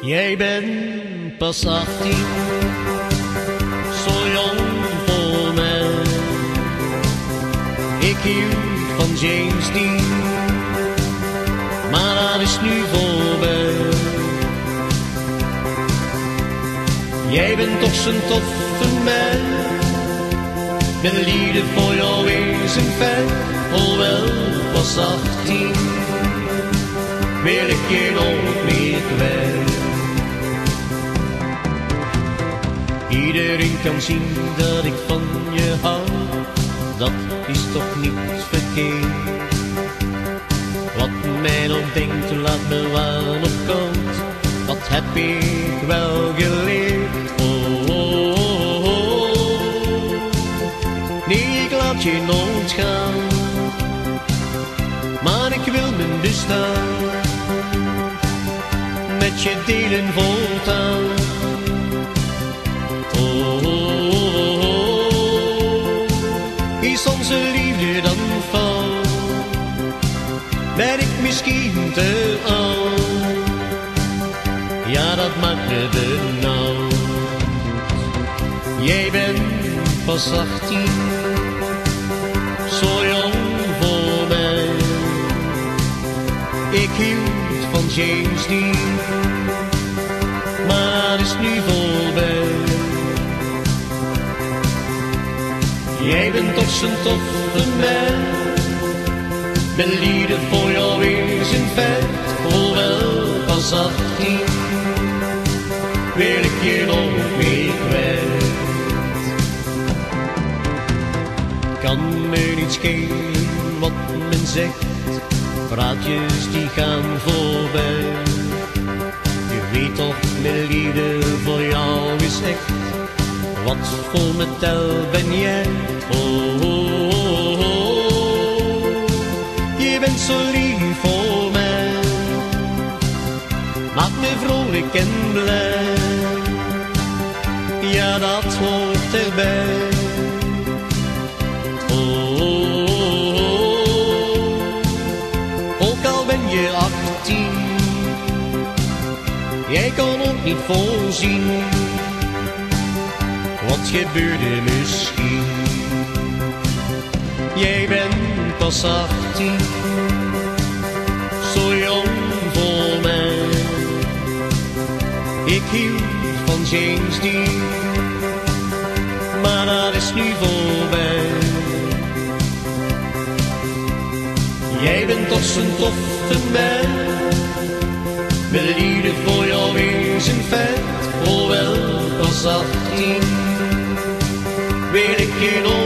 Jij bent pas 18, zo jong voor mij. Ik hield van James Dean, maar dat is nu voorbij. Jij bent toch zo'n toffe man, mijn liefde voor jou is een feit. Hoewel pas 18, wil ik je nooit meer kwijt. Iedereen kan zien dat ik van je hou, dat is toch niet verkeerd. Wat mij nog denkt, laat me waar nog komt, dat heb ik wel geleerd. Oh, oh, oh, oh. Nee, ik laat je nooit gaan, maar ik wil mijn bestaan met je delen voortaan. Oh, oh, oh, oh. Is onze liefde dan fout? Ben ik misschien te oud? Ja, dat maakt me benauwd. Jij bent pas 18, zo jong voor mij. Ik hield van James Dean, maar het is nu voorbij. Jij bent toch zo'n toffe man, mijn liefde voor jou is een feit. Hoewel pas 18, wil ik je nooit meer kwijt. Kan me niet schelen wat men zegt, praatjes die gaan voorbij. Je weet toch, mijn liefde voor jou is echt. Wat voor metel ben jij? Oh, oh, oh, oh. Je bent zo lief voor mij, maakt me vrolijk en blij. Ja, dat hoort erbij. Oh, oh, oh, oh. Ook al ben je 18, jij kan ook niet voorzien wat gebeurde misschien. Jij bent pas 18, zo jong voor mij. Ik hield van James Dean, maar dat is nu voorbij. Jij bent toch zo'n toffe man, mijn liefde voor jou is een feit. Hoewel pas 18, wil ik je nooit